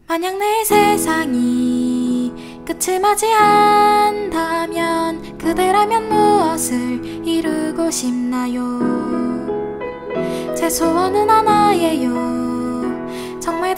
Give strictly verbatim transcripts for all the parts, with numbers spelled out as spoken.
만약 내 세상이 끝을 맞이한다면 그대라면 무엇을 이루고 싶나요? 제 소원은 하나예요. 정말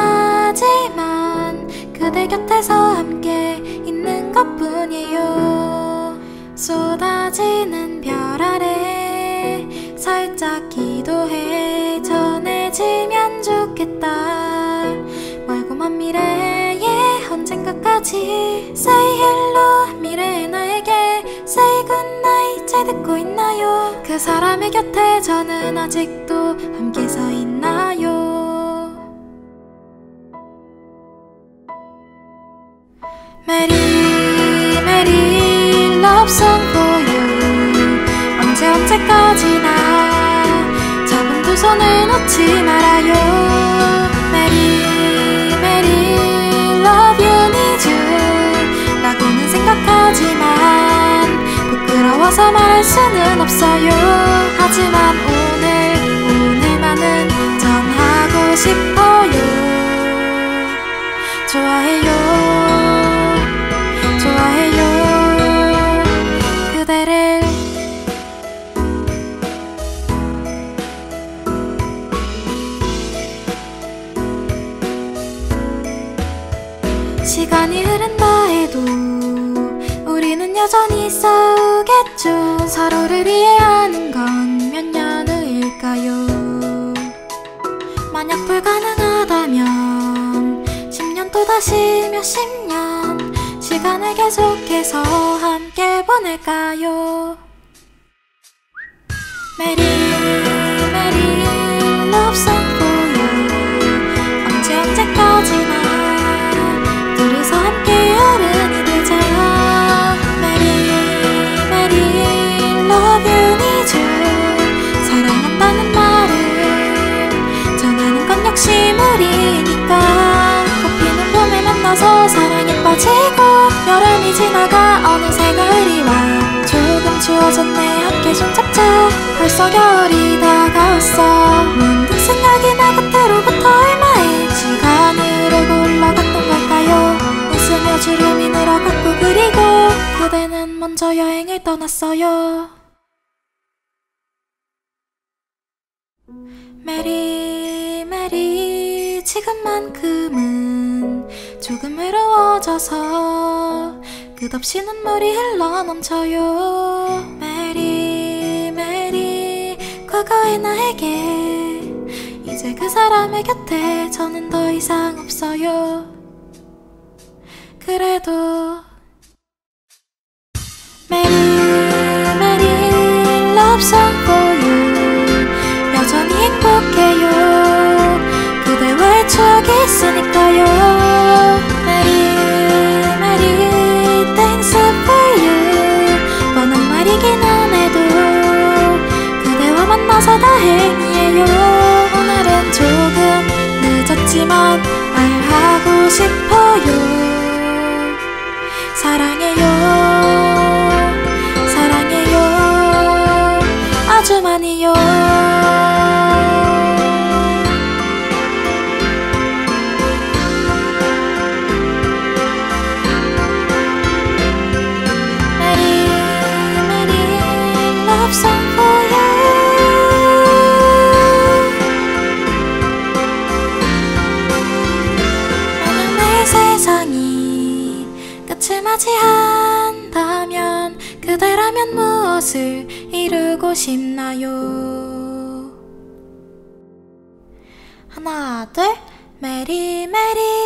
단순하지만 그대 곁에서 함께 있는 것뿐이에요. 쏟아지는 별 아래 살짝 기도해 전해지면 좋겠다. 멀고 먼 미래에 언젠가까지 Say hello 미래의 나에게 Say goodnight 잘 듣고 있나요? 그 사람의 곁에 저는 아직도 함께 서 있나요? Mary Mary love song for you. 언제 언제까지나 잡은 두 손을 놓지 말아요. Mary Mary love you need you 라고는 생각하지만 부끄러워서 말할 수는 없어요. 하지만 오늘 오늘만은 전하고 싶어요. 좋아해요 좋아해요 그대를. 시간이 흐른다 해도 우리는 여전히 싸우겠죠. 서로를 이해하는 건 몇 년 후일까요? 만약 불가능하다면 십 년 또다시 몇십 년 시간을 계속해서 함께 보낼까요? Mary Mary love song for you. 언제 언제까지나 둘이서 함께 어른이 되자. Mary Mary love you need you 사랑한다는 말을 전하는 건 역시 무리니까. 꽃피는 봄에 만나서 사랑에 빠지고 여름이 지나가 어느새 가을이 와. 조금 추워졌네 함께 손잡자. 벌써 겨울이 다가왔어. 문득 생각이 나 그때로부터 얼마의 시간을 알고 올라갔던 걸까요? 웃으며 주름이 늘어갔고 그리고 그대는 먼저 여행을 떠났어요. 메리 메리 지금만큼은 조금 외로워져서 끝없이 눈물이 흘러넘쳐요. 메리 메리 과거의 나에게 이제 그 사람의 곁에 저는 더 이상 없어요. 그래도 메리 메리 love song for you. 여전히 행복해요. 그대와의 추억이 있으니까요. 메리 메리 thanks for you. 뻔한 말이기는 해도 그대와 만나서 다행이에요. 오늘은 조금 늦었지만 말하고 싶어요. 사랑해요 사랑해요 아주 많이요. Mary Mary love song for you. 만약 내 세상이 끝을 맞이한다면 그대라면 무엇을 이루고 싶나요? 하나 둘 메리 메리